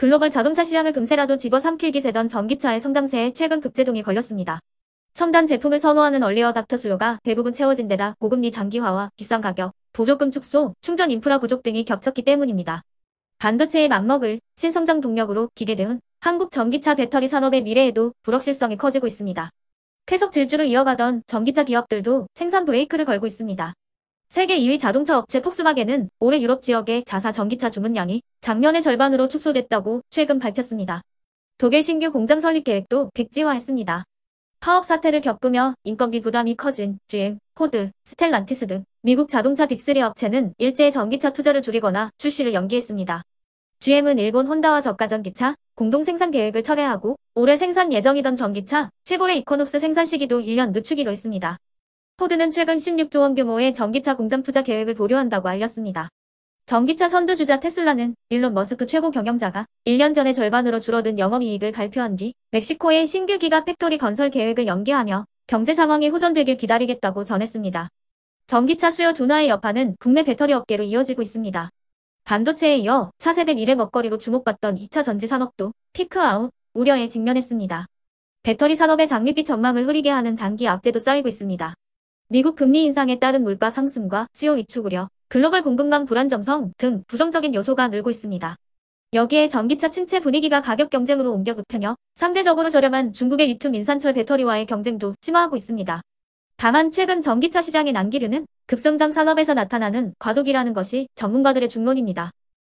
글로벌 자동차 시장을 금세라도 집어삼킬 기세던 전기차의 성장세에 최근 급제동이 걸렸습니다. 첨단 제품을 선호하는 얼리어답터 수요가 대부분 채워진 데다 고금리 장기화와 비싼 가격, 보조금 축소, 충전 인프라 부족 등이 겹쳤기 때문입니다. 반도체의 맘먹을 신성장 동력으로 기대되는 한국 전기차 배터리 산업의 미래에도 불확실성이 커지고 있습니다. 계속 질주를 이어가던 전기차 기업들도 생산 브레이크를 걸고 있습니다. 세계 2위 자동차 업체 폭스바겐은 올해 유럽 지역의 자사 전기차 주문량이 작년의 절반으로 축소됐다고 최근 밝혔습니다. 독일 신규 공장 설립 계획도 백지화했습니다. 파업 사태를 겪으며 인건비 부담이 커진 GM, 포드, 스텔란티스 등 미국 자동차 빅3 업체는 일제히 전기차 투자를 줄이거나 출시를 연기했습니다. GM은 일본 혼다와 저가 전기차 공동 생산 계획을 철회하고 올해 생산 예정이던 전기차 쉐보레 이코노스 생산 시기도 1년 늦추기로 했습니다. 포드는 최근 16조 원 규모의 전기차 공장 투자 계획을 보류한다고 알렸습니다. 전기차 선두주자 테슬라는 일론 머스크 최고 경영자가 1년 전에 절반으로 줄어든 영업이익을 발표한 뒤 멕시코의 신규 기가 팩토리 건설 계획을 연기하며 경제 상황이 호전되길 기다리겠다고 전했습니다. 전기차 수요 둔화의 여파는 국내 배터리 업계로 이어지고 있습니다. 반도체에 이어 차세대 미래 먹거리로 주목받던 2차 전지 산업도 피크아웃 우려에 직면했습니다. 배터리 산업의 장밋빛 전망을 흐리게 하는 단기 악재도 쌓이고 있습니다. 미국 금리 인상에 따른 물가 상승과 수요 위축 우려, 글로벌 공급망 불안정성 등 부정적인 요소가 늘고 있습니다. 여기에 전기차 침체 분위기가 가격 경쟁으로 옮겨 붙으며 상대적으로 저렴한 중국의 리튬 인산철 배터리와의 경쟁도 심화하고 있습니다. 다만 최근 전기차 시장의 난기류는 급성장 산업에서 나타나는 과도기라는 것이 전문가들의 중론입니다.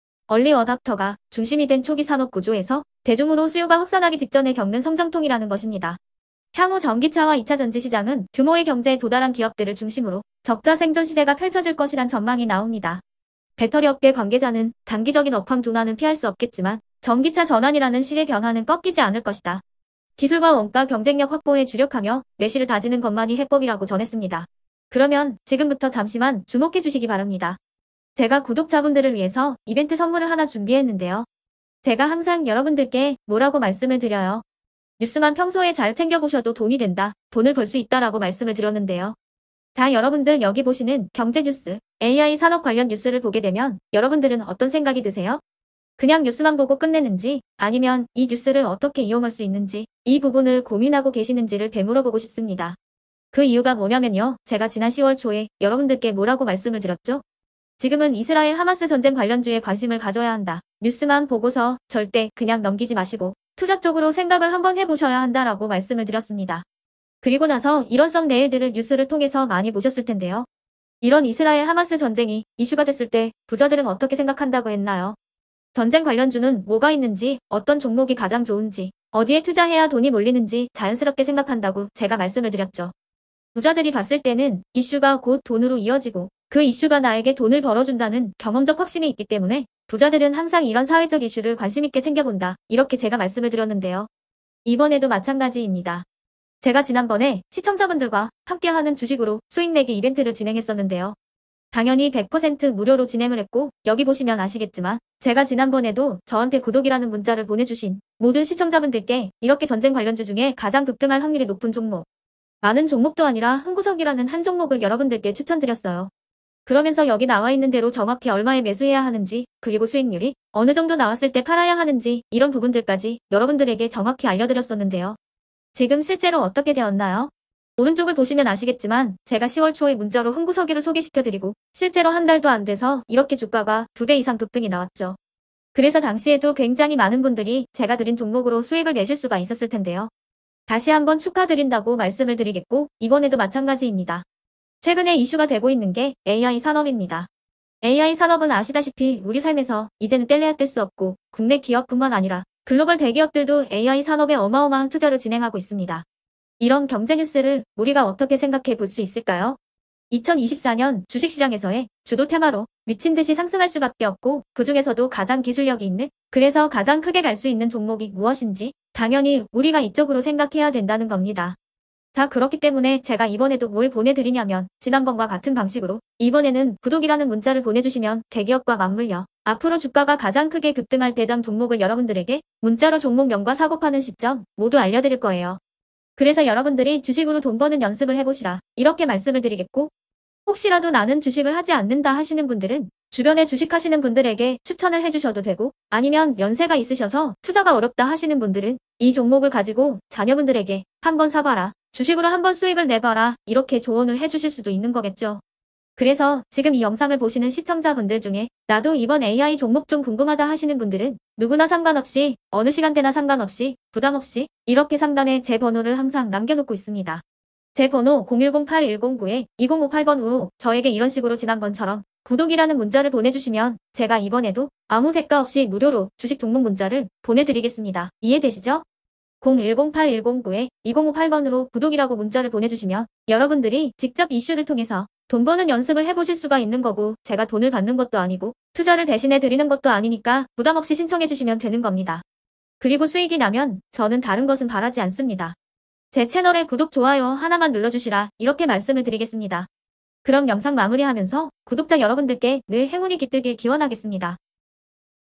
얼리 어답터가 중심이 된 초기 산업 구조에서 대중으로 수요가 확산하기 직전에 겪는 성장통이라는 것입니다. 향후 전기차와 2차 전지 시장은 규모의 경제에 도달한 기업들을 중심으로 적자 생존 시대가 펼쳐질 것이란 전망이 나옵니다. 배터리 업계 관계자는 단기적인 업황 둔화는 피할 수 없겠지만 전기차 전환이라는 시대 변화는 꺾이지 않을 것이다. 기술과 원가 경쟁력 확보에 주력하며 내실을 다지는 것만이 해법이라고 전했습니다. 그러면 지금부터 잠시만 주목해 주시기 바랍니다. 제가 구독자분들을 위해서 이벤트 선물을 하나 준비했는데요. 제가 항상 여러분들께 뭐라고 말씀을 드려요. 뉴스만 평소에 잘 챙겨보셔도 돈이 된다, 돈을 벌 수 있다라고 말씀을 드렸는데요. 자, 여러분들 여기 보시는 경제 뉴스, AI 산업 관련 뉴스를 보게 되면 여러분들은 어떤 생각이 드세요? 그냥 뉴스만 보고 끝내는지 아니면 이 뉴스를 어떻게 이용할 수 있는지 이 부분을 고민하고 계시는지를 되물어보고 싶습니다. 그 이유가 뭐냐면요. 제가 지난 10월 초에 여러분들께 뭐라고 말씀을 드렸죠? 지금은 이스라엘 하마스 전쟁 관련주에 관심을 가져야 한다. 뉴스만 보고서 절대 그냥 넘기지 마시고 투자 쪽으로 생각을 한번 해보셔야 한다라고 말씀을 드렸습니다. 그리고 나서 이런 썩 내일들을 뉴스를 통해서 많이 보셨을 텐데요. 이런 이스라엘 하마스 전쟁이 이슈가 됐을 때 부자들은 어떻게 생각한다고 했나요? 전쟁 관련주는 뭐가 있는지, 어떤 종목이 가장 좋은지, 어디에 투자해야 돈이 몰리는지 자연스럽게 생각한다고 제가 말씀을 드렸죠. 부자들이 봤을 때는 이슈가 곧 돈으로 이어지고 그 이슈가 나에게 돈을 벌어준다는 경험적 확신이 있기 때문에 부자들은 항상 이런 사회적 이슈를 관심있게 챙겨본다. 이렇게 제가 말씀을 드렸는데요. 이번에도 마찬가지입니다. 제가 지난번에 시청자분들과 함께하는 주식으로 수익 내기 이벤트를 진행했었는데요. 당연히 100% 무료로 진행을 했고 여기 보시면 아시겠지만 제가 지난번에도 저한테 구독이라는 문자를 보내주신 모든 시청자분들께 이렇게 전쟁 관련주 중에 가장 급등할 확률이 높은 종목, 많은 종목도 아니라 흥구석이라는 한 종목을 여러분들께 추천드렸어요. 그러면서 여기 나와 있는 대로 정확히 얼마에 매수해야 하는지, 그리고 수익률이 어느 정도 나왔을 때 팔아야 하는지 이런 부분들까지 여러분들에게 정확히 알려드렸었는데요. 지금 실제로 어떻게 되었나요? 오른쪽을 보시면 아시겠지만 제가 10월 초에 문자로 흥구석이를 소개시켜드리고 실제로 한 달도 안 돼서 이렇게 주가가 2배 이상 급등이 나왔죠. 그래서 당시에도 굉장히 많은 분들이 제가 드린 종목으로 수익을 내실 수가 있었을 텐데요. 다시 한번 축하드린다고 말씀을 드리겠고 이번에도 마찬가지입니다. 최근에 이슈가 되고 있는 게 AI 산업입니다. AI 산업은 아시다시피 우리 삶에서 이제는 뗄래야 뗄 수 없고 국내 기업뿐만 아니라 글로벌 대기업들도 AI 산업에 어마어마한 투자를 진행하고 있습니다. 이런 경제 뉴스를 우리가 어떻게 생각해 볼 수 있을까요? 2024년 주식시장에서의 주도 테마로 미친 듯이 상승할 수밖에 없고 그 중에서도 가장 기술력이 있는, 그래서 가장 크게 갈 수 있는 종목이 무엇인지 당연히 우리가 이쪽으로 생각해야 된다는 겁니다. 자, 그렇기 때문에 제가 이번에도 뭘 보내드리냐면 지난번과 같은 방식으로 이번에는 구독이라는 문자를 보내주시면 대기업과 맞물려 앞으로 주가가 가장 크게 급등할 대장 종목을 여러분들에게 문자로 종목명과 사고 파는 시점 모두 알려드릴 거예요. 그래서 여러분들이 주식으로 돈 버는 연습을 해보시라 이렇게 말씀을 드리겠고, 혹시라도 나는 주식을 하지 않는다 하시는 분들은 주변에 주식하시는 분들에게 추천을 해주셔도 되고 아니면 연세가 있으셔서 투자가 어렵다 하시는 분들은 이 종목을 가지고 자녀분들에게 한번 사봐라. 주식으로 한번 수익을 내봐라. 이렇게 조언을 해주실 수도 있는 거겠죠. 그래서 지금 이 영상을 보시는 시청자분들 중에 나도 이번 AI 종목 좀 궁금하다 하시는 분들은 누구나 상관없이 어느 시간대나 상관없이 부담없이 이렇게 상단에 제 번호를 항상 남겨놓고 있습니다. 제 번호 010-8109-2058번으로 저에게 이런 식으로 지난번처럼 구독이라는 문자를 보내주시면 제가 이번에도 아무 대가 없이 무료로 주식 종목 문자를 보내드리겠습니다. 이해되시죠? 010-8109-2058번으로 구독이라고 문자를 보내주시면 여러분들이 직접 이슈를 통해서 돈 버는 연습을 해보실 수가 있는 거고 제가 돈을 받는 것도 아니고 투자를 대신해 드리는 것도 아니니까 부담 없이 신청해 주시면 되는 겁니다. 그리고 수익이 나면 저는 다른 것은 바라지 않습니다. 제 채널에 구독, 좋아요 하나만 눌러주시라 이렇게 말씀을 드리겠습니다. 그럼 영상 마무리하면서 구독자 여러분들께 늘 행운이 깃들길 기원하겠습니다.